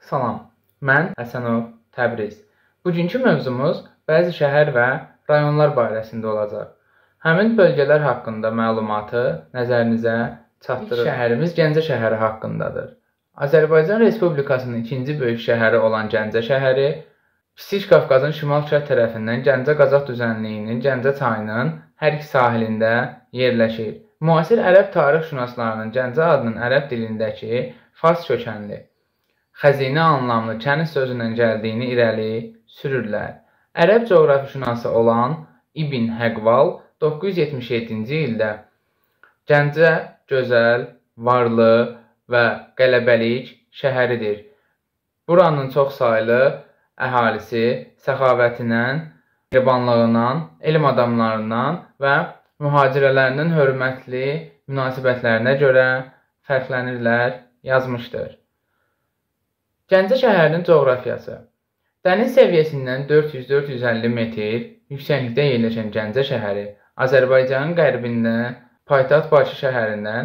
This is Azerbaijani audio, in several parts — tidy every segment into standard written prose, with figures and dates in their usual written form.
Salam, mən Həsənov Təbriz. Bugünkü mövzumuz bəzi şəhər və rayonlar barəsində olacaq. Həmin bölgələr haqqında məlumatı nəzərinizə çatdırırıq. İlk şəhərimiz Gəncə şəhəri haqqındadır. Azərbaycan Respublikasının ikinci böyük şəhəri olan Gəncə şəhəri, Kiçik Qafqazın şimal-şərq tərəfindən Gəncə Qazax düzənliyinin Gəncə çayının hər iki sahilində yerləşir. Müasir ərəb tarixşünaslarının Gəncə adının ərəb dilindəki fars kökənli xəzinə anlamlı kəniz sözündən gəldiyini irəli sürürlər. Ərəb coğrafiyşünası olan İbn Həqval 977-ci ildə Gəncə gözəl, varlı və qələbəlik şəhəridir. Buranın çoxsaylı əhalisi səxavətindən, mehribanlığından, elm adamlarından və mühacirələrinin hörmətli münasibətlərinə görə fərqlənirlər yazmışdır. Gəncə şəhərinin coğrafiyası. Dəniz səviyyəsindən 400-450 metr yüksəklikdə yerləşən Gəncə şəhəri Azərbaycanın qərbində paytaxt Bakı şəhərindən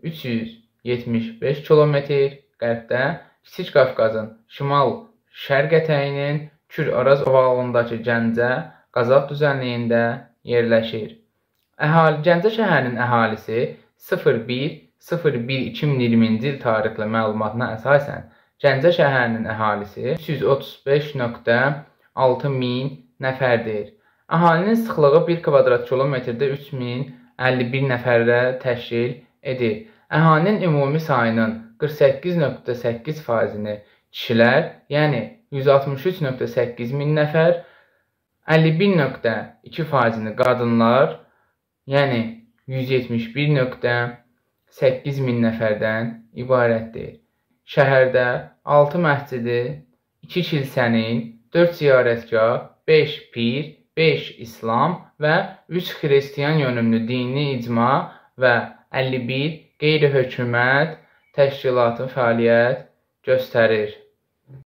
375 km, qərbdə Kiçik Qafqazın şimal-şərq ətəyinin Kür-Araz ovalığındakı Gəncə Qazax düzənliyində yerləşir. Gəncə şəhərinin əhalisi 01/01/2020-ci il tarixli məlumatına əsasən Gəncə şəhərinin əhalisi 335,6 min nəfərdir. Əhalinin sıxlığı 1 kvadrat kilometrdə 3051 nəfərə təşkil edir. Əhalinin ümumi sayının 48,8%-ni kişilər, yəni 163,8 min nəfər, 51,2%-ni qadınlar, yəni 171,8 min nəfərdən ibarətdir. Şəhərdə 6 məscidi, 2 kilsənin, 4 ziyarətgah, 5 pir, 5 İslam və 3 xristiyan yönümlü dini icma və 51 qeyri-hökumət təşkilatı fəaliyyət göstərir.